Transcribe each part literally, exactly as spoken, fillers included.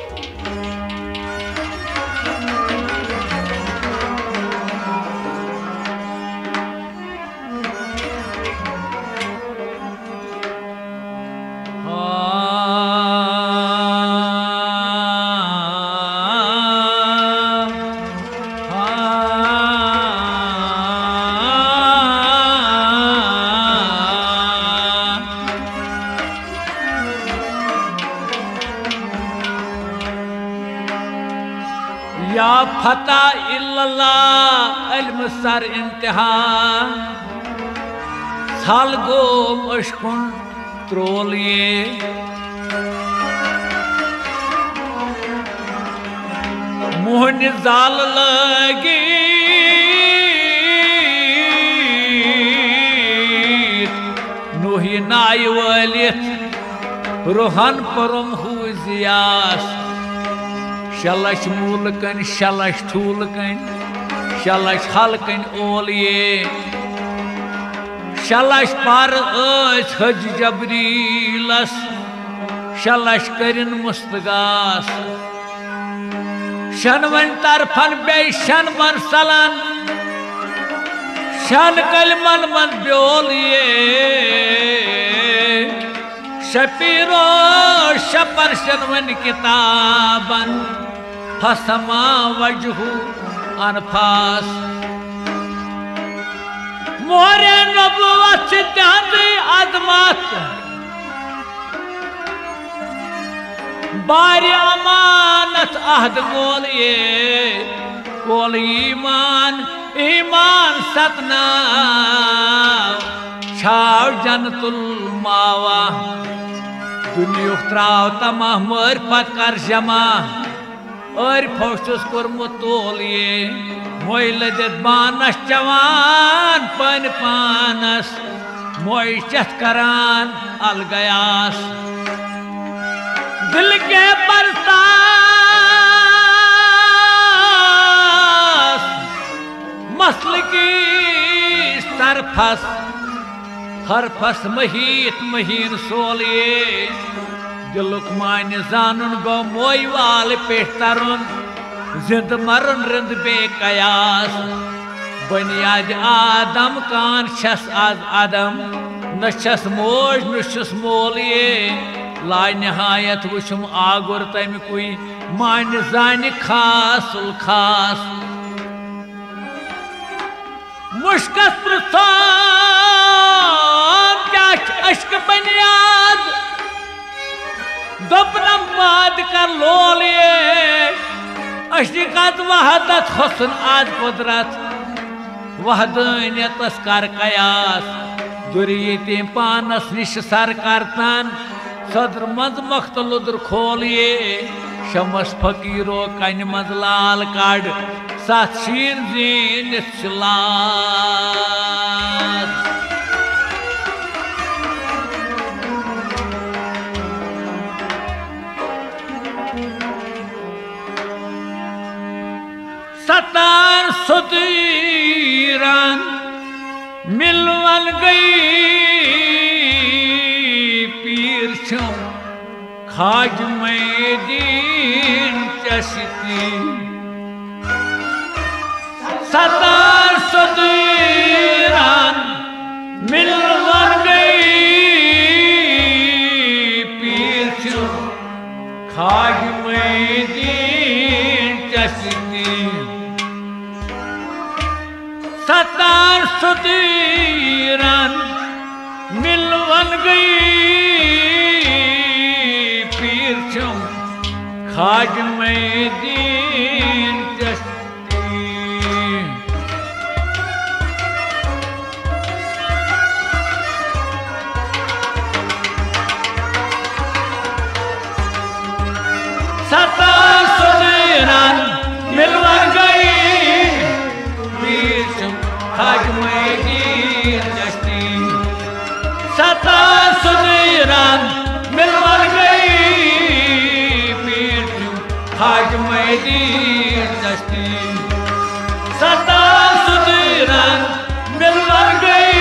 या फता इल्लल्लाह इल्म सर इंतहा छल गोम अशकुन त्रोल ये मोहन जाल लगी नुही नाय वलित रोहन परम हुजियास शलश मूल कन शलश ठूल कन शलश हल कन ओल ये शलश पर अज हज जबरीलस शलश करिन मुस्तगास शनवन तरफन बे शन मरसलन शन कलमन मन ब्योल ये शपीरो शपर शनवन किताबन फसमा वजहु अनफास मोरे नबुवत सिद्धांती अजमत बारी अमानत अहद कोल ये कोल ईमान ईमान सतना छाव जनतुल मावा दुनिया त्राव तमा मर पत कर जमा और फौसुस कोरमुत तोल ये मोय लदित बानस जवान पन पानस मोय चथ करान अल गयास दिल के बरसास मसल की सरफस हरफस महीत महीन सोलिए दिलुक मान जानन गो मोय वाल पे तरुन जिंद मरन रिंद बे कयास बुनियाद आदम कान छस आज आदम न छस मोज न छस मोलिए ला निहायत वुचुम आगुर तम कुई मान जान खास खास मुश्कस प्रथान क्या अश्क बनियाद दोपनम बाद कर लोलिए अशिकत वहदत हुस्न आज कुदरत वहदानियत कर कयास दुरीति पानस निश सर करतन सदर मज मख्तलुद्र खोलिए शमस फकीरो कन मज लाल काड़ सत शीर जीन लाल सतार सुदीरान मिलवल गई पीर छुम खाज में दीन चशती सतार सुदीरान मिलवल गई पीर छुम खाज में दीन चशती सतार सुदीरान मिलवन गई पीर छुम खाज में दीन चश्ती सतार सुदीरान मिलवन गई खाज में दीन चश्ती सतार सुदीरान मिलवर गई पीर खाज में दीन चश्ती सतार सुदीरान मिलवर गई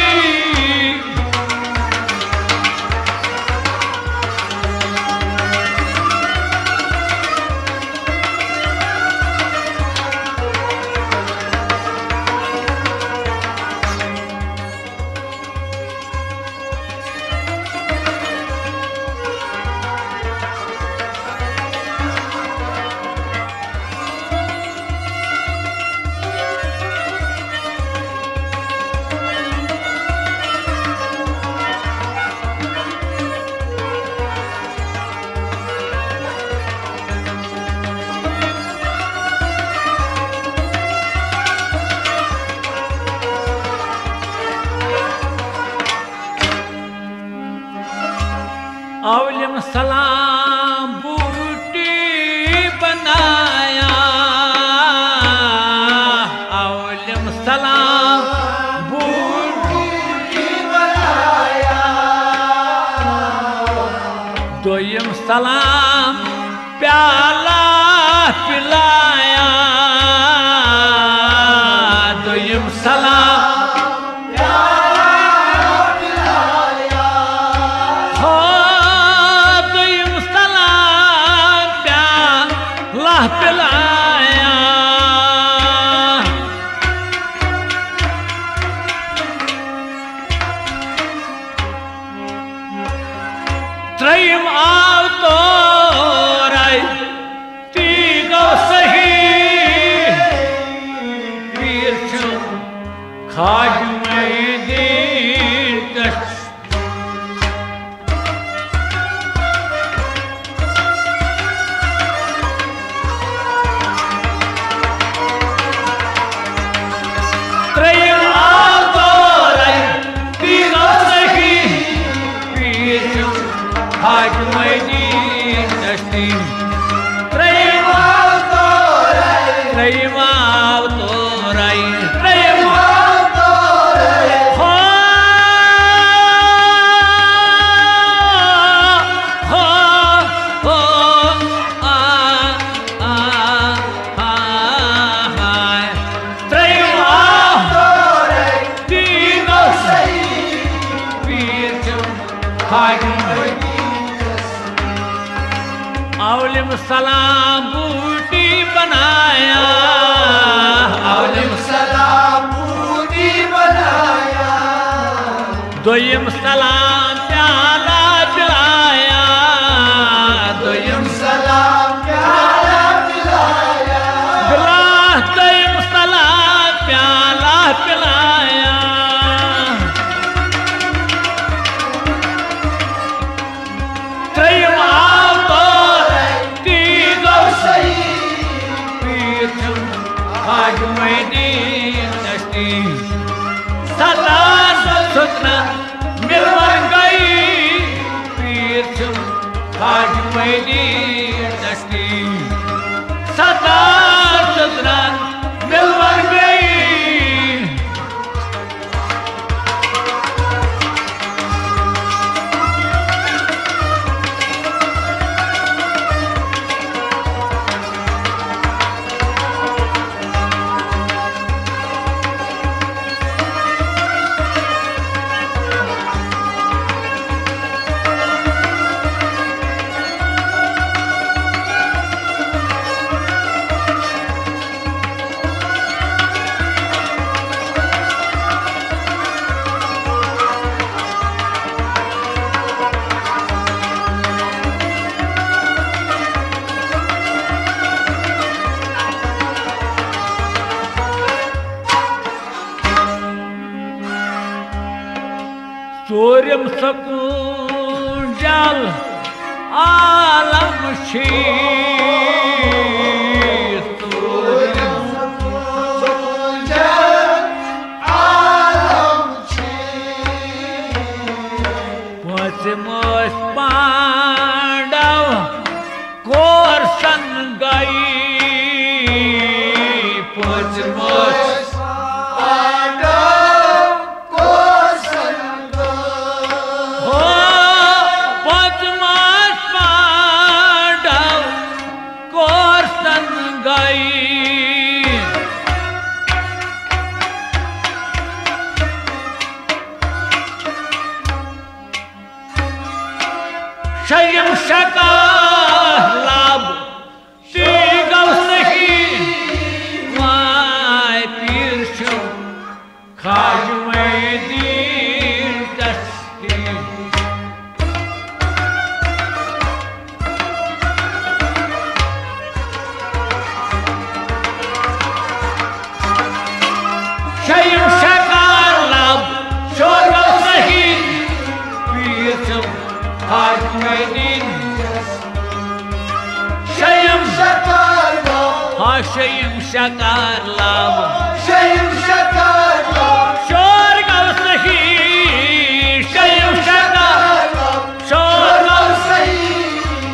त्रयीमाव तोराई त्रयीमाव तोराई त्रयीमाव तोराई हो हो हो आ आ आ हाय त्रयीमाव तोराई तीनों सही पीर खागी औलिम सलाम बूटी बनाया औलिम सलाम बूटी बनाया दोयम सलाम प्याला पिलाया दोयम सलाम प्याला पिलाया गिलास दोयम सलाम प्याला पिलाया आज मैंने दस्ती सदा सुतना मिलवर गई पीर आज मैंने दस्ती सदा सुतना मिलवर गई चोरिम सकून जल आलम छी चोरिम सकून जल आलम छी पचमोस पांडव कोर संग गई पचमोस शयम शका लाभ तीगव सही माय पीर शो खाज में दीन दस्ती शयम शका लाभ शोगव सही पीर शो आज मैंने शयम शकार लाभ हाँ शयम शकार लाभ शयम शकार लाभ शोर गव सही शयम शकार लाभ शोर गव सही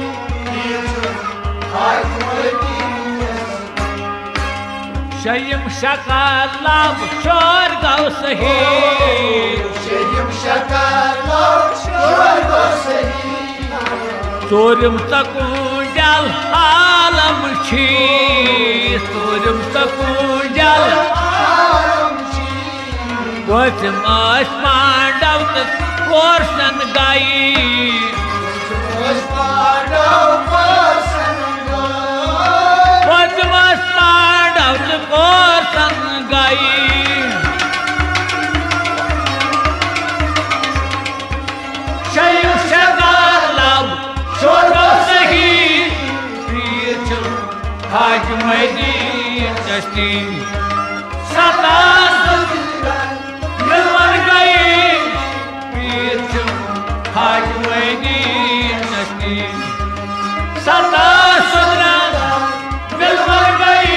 शयम शकार लाभ शोर गव सही शयम शकार लाभ शोर गव सही चोरिम सकून जल आलम छी चोरिम सकून जल आलम छी पचम पांडव कोर सन गई पचम पांडव कोर सन गई शयम शकार लाभ शोगव सही पीर आज मैंने दस्ती सदा मिलवर गई पीर आज मैंने दस्ती सदा सुधरा मिलवर गई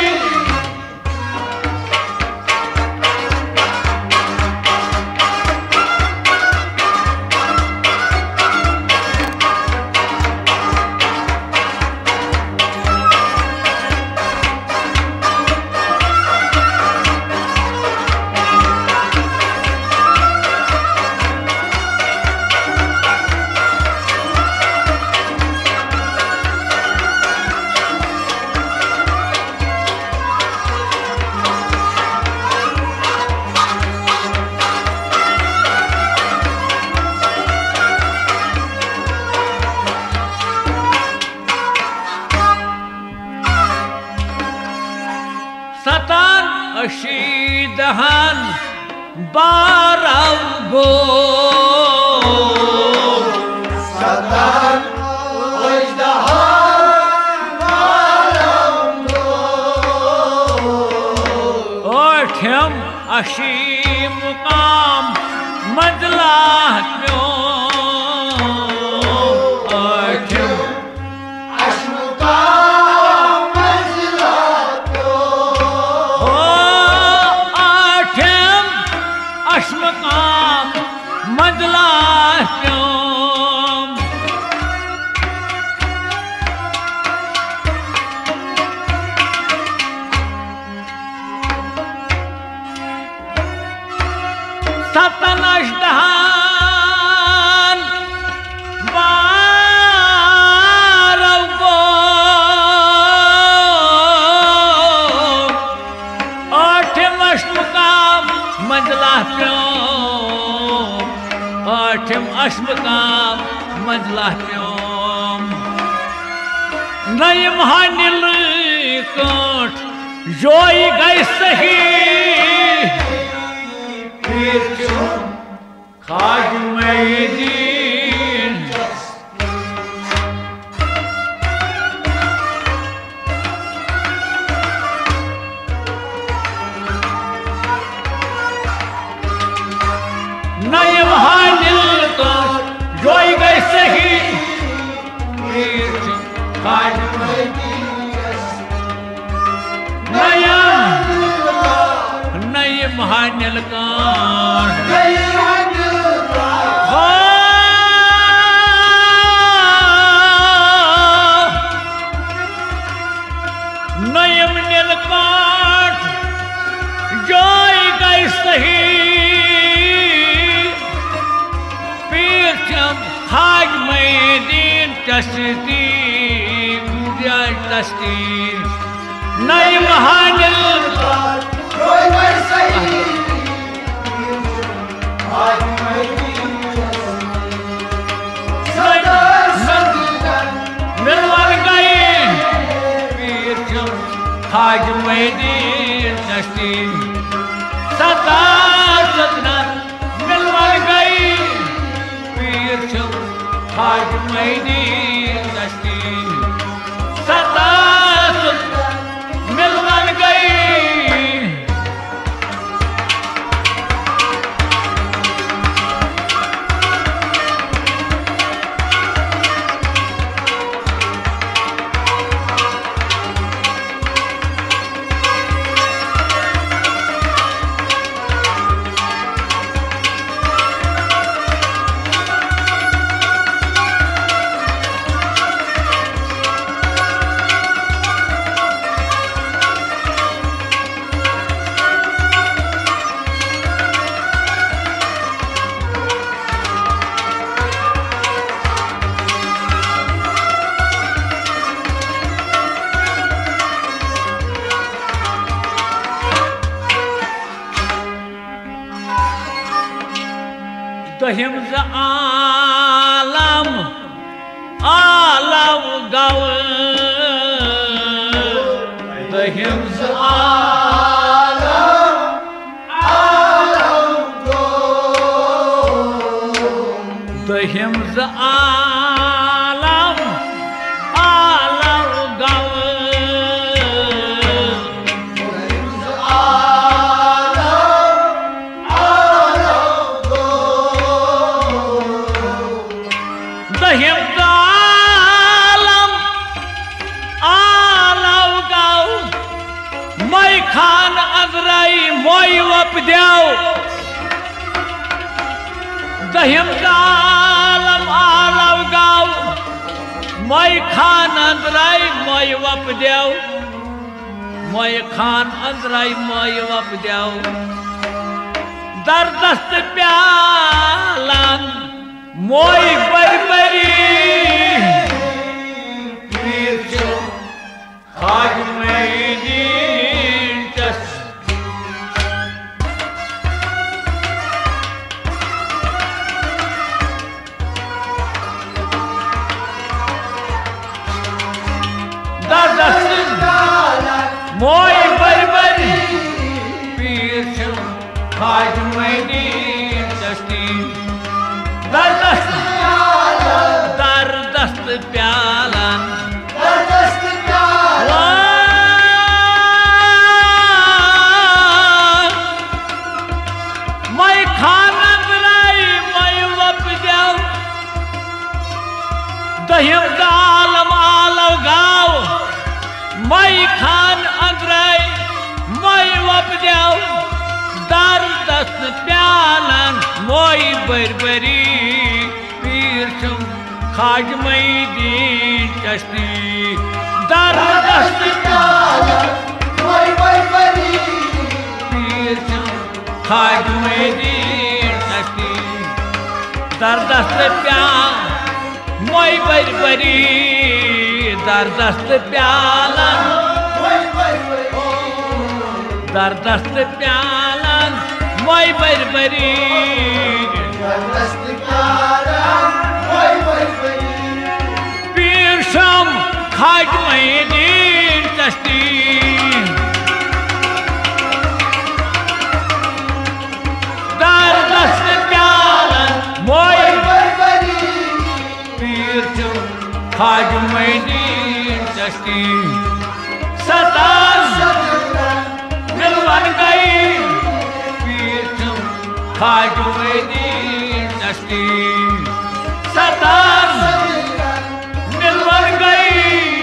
अशीदहन बारव गो सदन अशीदहन बारव गो ओठम अशी मुकाम मंजला प्यो मंजला प्योम सतन अष्टहान बारव गो आठम अष्टकाम मंजला प्योम आठम अष्टकाम मंजला प्योम नयम हानिल कोट जोई गई सही पीर चुम खाज मैदीन नयम हानिल कोट जोई गई सही पीर चुम खाज नय महानिल कांड नयम नीलकांठ जोई गई सही पीर चम खाज मैदीन चस्ती गुड़िया चस्ती नय महानिल जोई गई सही आज मिलवन गई पीर चम खाज मैदीन चस्ती सदा सतना मिलवन गई पीर चम खाज मैदीन चस्ती सदा मिलवन गई दहिम ज आलम आलम गव दहिम ज आलम आलम गो दहिम ज आलम आलम गव दहिम आलम आलव गाव मई खान अजराई मोई वप देव दहिम आलम आलव गाव मई खान अजराई मोई वप देव मई खान अजराई मोई वप देव दरदस्त प्यालन मोई बरबरी पीर चुम खाज मैदीन चस दरदस्त मोई बरबरी खाज मदीन चश्ती दरदस्त दरदस्त प्यालन दरदस्त प्यालन मैं खाना बुलाई मैं वप जाओ दहिम दाल मालो गाओ मैं खान अंदराई मैं वप जाओ दरदस्त प्यालन मोई बरबरी पीर छुम खाज मदीन चश्ती दरदस्त प्यालन मोई बरबरी पीर छुम खाज मदीन चश्ती दरदस्त प्याल मोई बरबरी दरदस्त प्यालन दरदस्त प्यालन मोई बरबरी दरदस्त प्यालन मोई बरबरी पीर शम खाज मदीन चश्ती दरदस्त प्यालन मोई बरबरी पीर शम खाज मदीन चश्ती सतास मिलवन गई पीर शम खाज मदीन चश्ती सतास मिलवन गई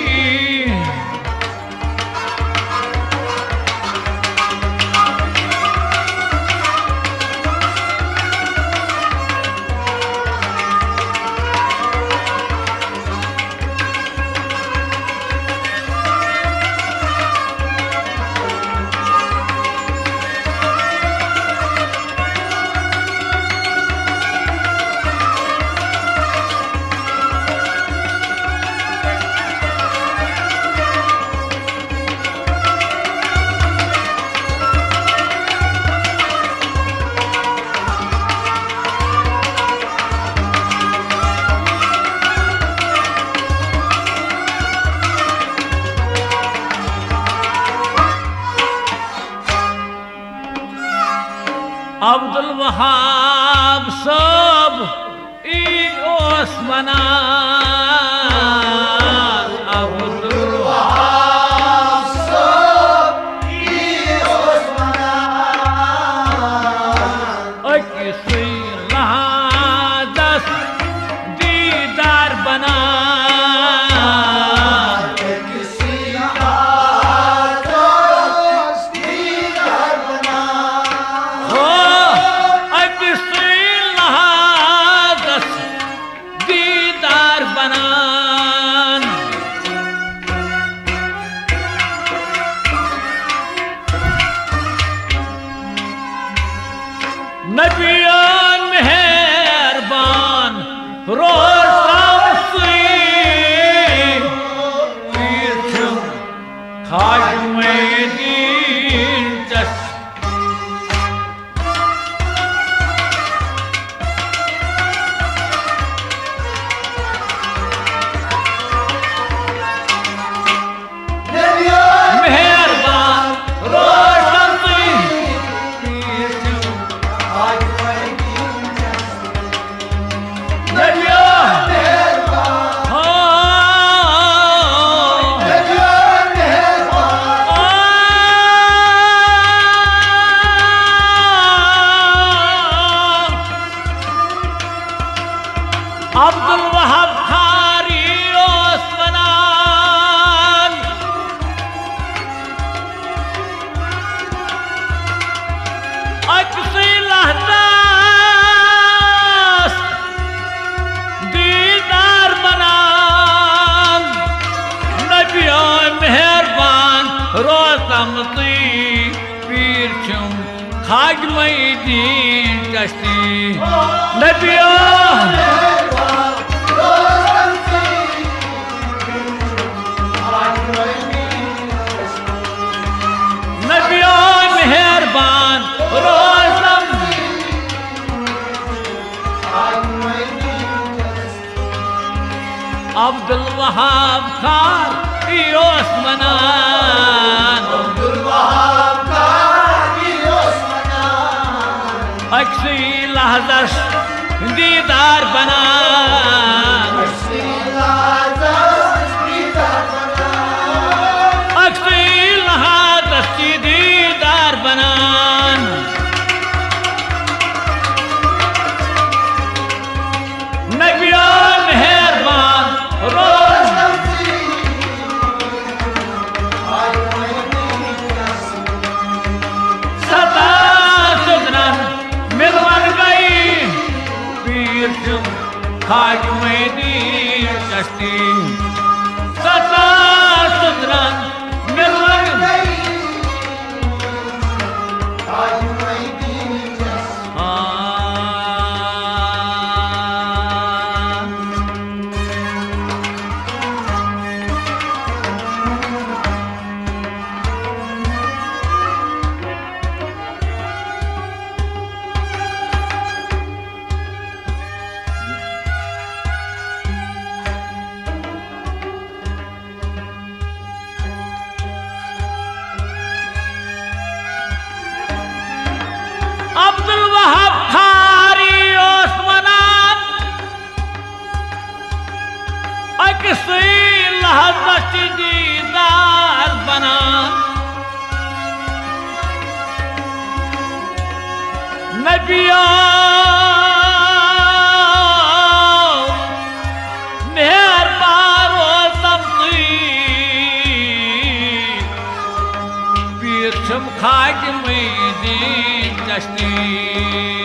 अब्दुल वहाब सब ईद ओस मना अब्दुल वहाब सब ईद ओस मना अकिसी लहादस दीदार बना किसी आदस दीदार बना हो अकिसी लहादस दीदार बना नबियान मेहरबान रोज़ पीर छुम खाज मदीन चश्ती मेहरबान रोशन पीर छुम आज मदीन नबिया मेहरबान हो मेहरबान मेहरबान अब्दुल वहाब खारी ओस्मानान अक्सी लहदास दीदार बनान नबिया मेहरबान रोतमती पीर छुम खाज मदीन चश्ती नबिया नबिया मेहरबान रोज़म अब्दुल वहाब खान ओस्मानान अब्दुल वहाब खान ओस्मानान लहजस दीदार बनान अक्सी लहजस दीदार बनान नबिया मेहरबान रोज सदा सुधरन मिलवन गई पीर खाक मैदी कश्ती सदा सुधरन मिलवन गई अब्दुल वहाब खारी ओस्मानान अक्सी लहजस दीदार बनान नबिया मेहरबान रोज़म पीर छम खाक मैदी कश्ती